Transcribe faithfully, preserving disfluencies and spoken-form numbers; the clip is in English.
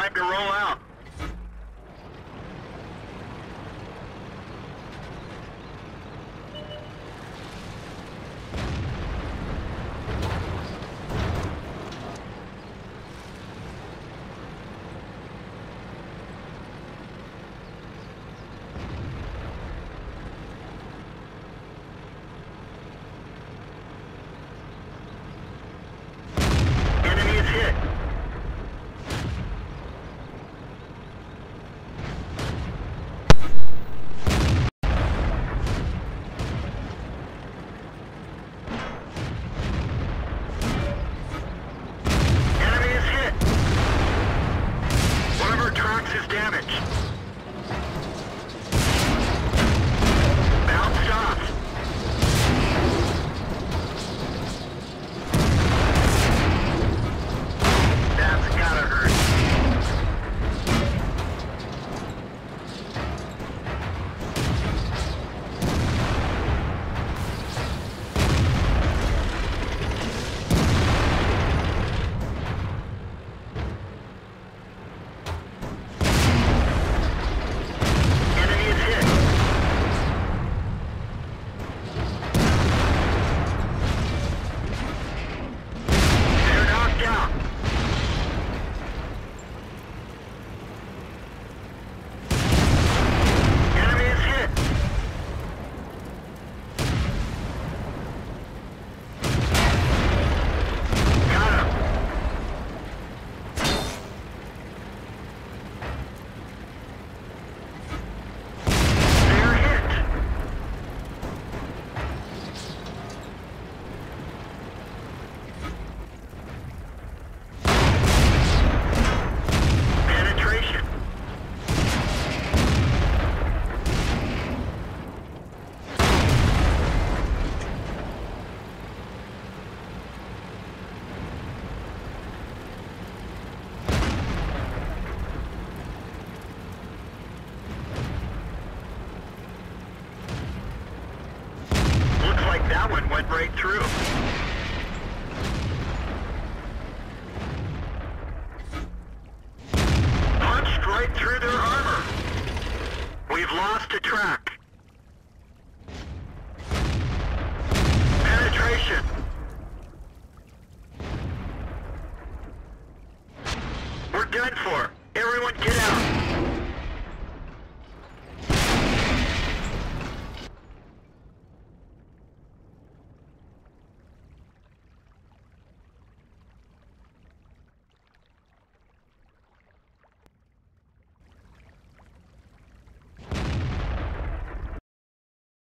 time to roll out. Enemy is hit. Enemy is hit. One of our tracks is damaged. Bounced off. That's gotta hurt. Enemy is hit. They're knocked out. Enemy is hit. Got him. They're hit. Penetration. Looks like that one went right through. Punched right through their armor. We've lost a track. Penetration. We're done for. Everyone get out.